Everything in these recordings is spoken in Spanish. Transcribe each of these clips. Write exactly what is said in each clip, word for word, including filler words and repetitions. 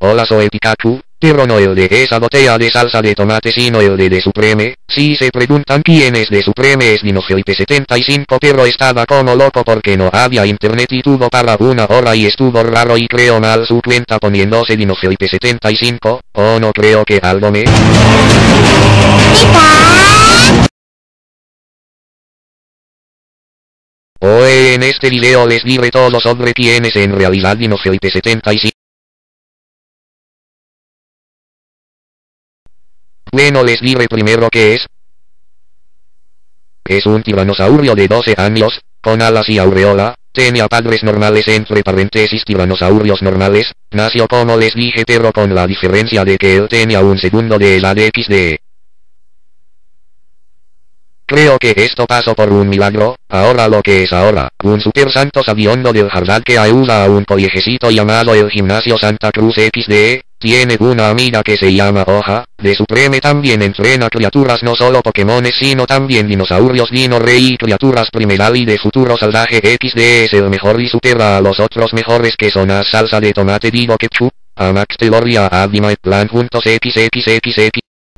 Hola, soy Pikachu, pero no el de esa botella de salsa de tomate sino el de The Supreme. Si se preguntan quién es The Supreme es DinoFelipe setenta y cinco, pero estaba como loco porque no había internet y tuvo para una hora y estuvo raro y creó mal su cuenta poniéndose DinoFelipe setenta y cinco, o no creo que algo me... Hoy en este video les diré todo sobre quién es en realidad DinoFelipe setenta y cinco. Bueno, les diré primero qué es. Es un tiranosaurio de doce años, con alas y aureola, tenía padres normales entre paréntesis tiranosaurios normales, nació como les dije pero con la diferencia de que él tenía un segundo de edad equis de. Creo que esto pasó por un milagro, ahora lo que es ahora, un super santo sabiondo del Harvard que ayuda a un colegecito llamado el Gimnasio Santa Cruz equis de, tiene una amiga que se llama Hoja, The Supreme también entrena criaturas no solo Pokémones sino también dinosaurios Dino Rey y criaturas primeral y de futuro salvaje equis de es el mejor y supera a los otros mejores que son a salsa de tomate digo ketchup, a Max Taylor y a Adima Plan juntos xxxx.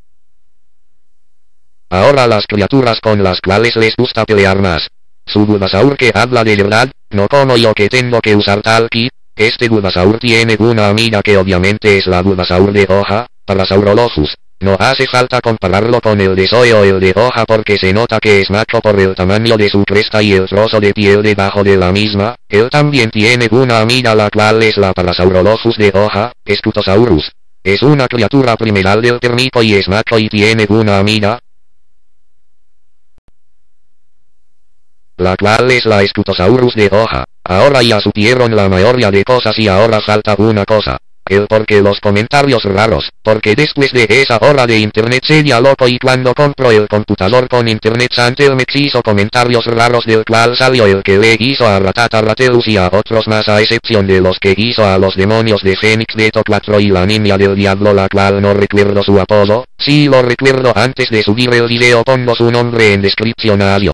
Ahora las criaturas con las cuales les gusta pelear más. Su Bulbasaur que habla de verdad, no como yo que tengo que usar tal kit. Este Bulbasaur tiene una amiga que obviamente es la Bulbasaur de Hoja, Parasaurolophus. No hace falta compararlo con el de Zoe o el de Hoja porque se nota que es macho por el tamaño de su cresta y el trozo de piel debajo de la misma. Él también tiene una amiga la cual es la Parasaurolophus de Hoja, Scutosaurus. Es una criatura primeral del termito y es macho y tiene una amiga, la cual es la Scutosaurus de Hoja. Ahora ya supieron la mayoría de cosas y ahora falta una cosa. El por qué los comentarios raros, porque después de esa hora de internet sería loco y cuando compró el computador con internet Santelmex hizo comentarios raros del cual salió el que le hizo a Ratata Ratelus y a otros más a excepción de los que hizo a los demonios de Fénix Beto cuatro y la niña del diablo la cual no recuerdo su apodo. Si lo recuerdo antes de subir el video pongo su nombre en descripción. Adiós.